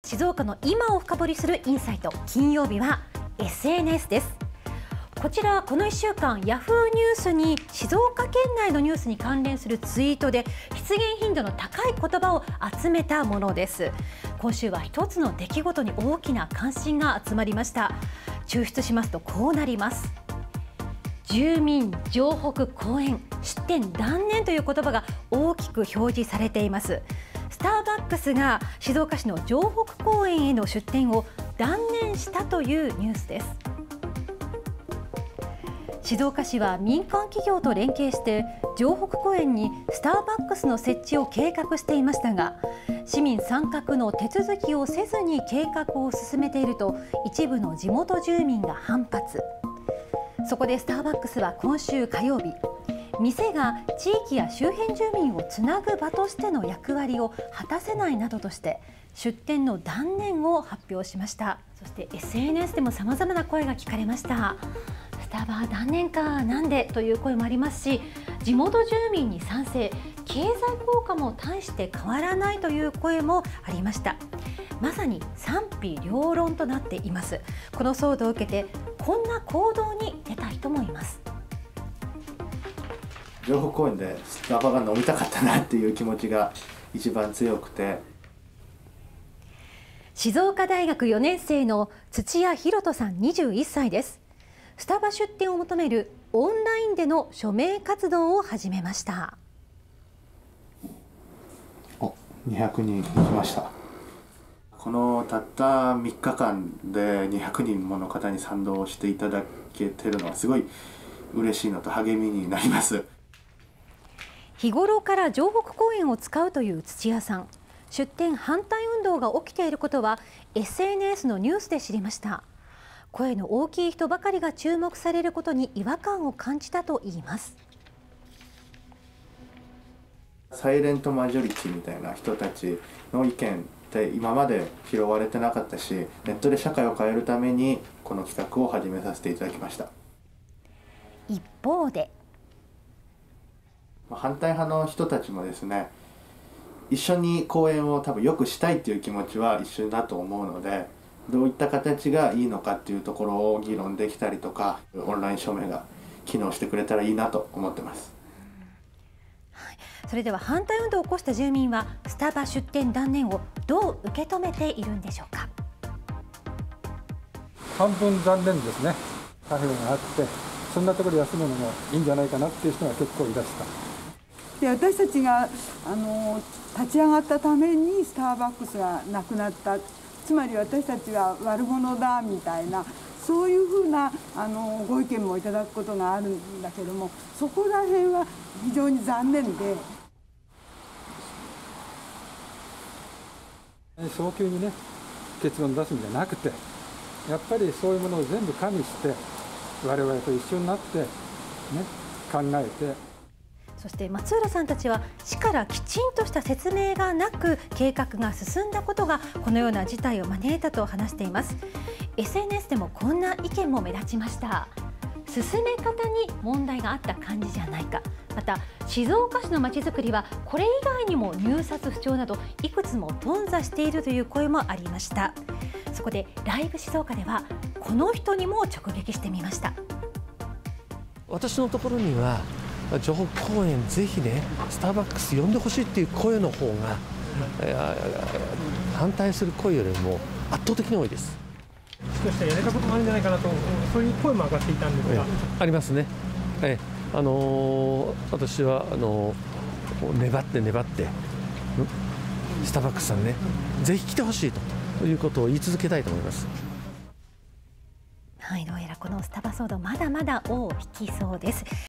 静岡の今を深掘りするインサイト、金曜日は SNS です。こちらこの1週間ヤフーニュースに静岡県内のニュースに関連するツイートで出現頻度の高い言葉を集めたものです。今週は一つの出来事に大きな関心が集まりました。抽出しますとこうなります。住民城北公園出店断念という言葉が大きく表示されています。スターバックスが静岡市の城北公園への出店を断念したというニュースです。静岡市は民間企業と連携して城北公園にスターバックスの設置を計画していましたが、市民参画の手続きをせずに計画を進めていると一部の地元住民が反発。そこでスターバックスは今週火曜日、店が地域や周辺住民をつなぐ場としての役割を果たせないなどとして出店の断念を発表しました。そして SNS でもさまざまな声が聞かれました。スタバ断念か、なんでという声もありますし、地元住民に賛成、経済効果も大して変わらないという声もありました。まさに賛否両論となっています。この騒動を受けてこんな行動に出た人もいます。 城北公園でスタバが飲みたかったなっていう気持ちが一番強くて、 静岡大学4年生の土屋博人さん21歳です。スタバ出店を求めるオンラインでの署名活動を始めました。 200人来ました。このたった3日間で200人もの方に賛同していただけてるのはすごい嬉しいのと励みになります。 日頃から城北公園を使うという土屋さん、出店反対運動が起きていることは SNS のニュースで知りました。声の大きい人ばかりが注目されることに違和感を感じたといいます。 サイレントマジョリティみたいな人たちの意見って今まで拾われてなかったし、ネットで社会を変えるためにこの企画を始めさせていただきました。 一方で反対派の人たちもですね、一緒に公園を多分良くしたいっていう気持ちは一緒だと思うので、どういった形がいいのかっていうところを議論できたりとか、オンライン署名が機能してくれたらいいなと思ってます。 それでは反対運動を起こした住民はスタバ出店断念をどう受け止めているんでしょうか。 半分残念ですね。カフェがあってそんなところで休むのもいいんじゃないかなっていう人が結構いらした。 で、私たちが立ち上がったためにスターバックスがなくなった、つまり私たちは悪者だみたいな、そういうふうなご意見もいただくことがあるんだけども、そこら辺は非常に残念で。 早急にね結論出すんじゃなくて、やっぱりそういうものを全部加味して我々と一緒になってね考えて。 そして松浦さんたちは市からきちんとした説明がなく計画が進んだことがこのような事態を招いたと話しています。 SNS でもこんな意見も目立ちました。進め方に問題があった感じじゃないか、また静岡市のまちづくりはこれ以外にも入札不調などいくつも頓挫しているという声もありました。そこでライブ静岡ではこの人にも直撃してみました。 私のところには城北公園ぜひねスターバックス呼んでほしいっていう声の方が反対する声よりも圧倒的に多いです。 もしかしたらやれたこともあるんじゃないかなと、そういう声も上がっていたんですが、 ありますね。私は粘ってスターバックスさんねぜひ来てほしいということを言い続けたいと思います。 はい、どうやらこのスタバ騒動まだまだ尾を引きそうです。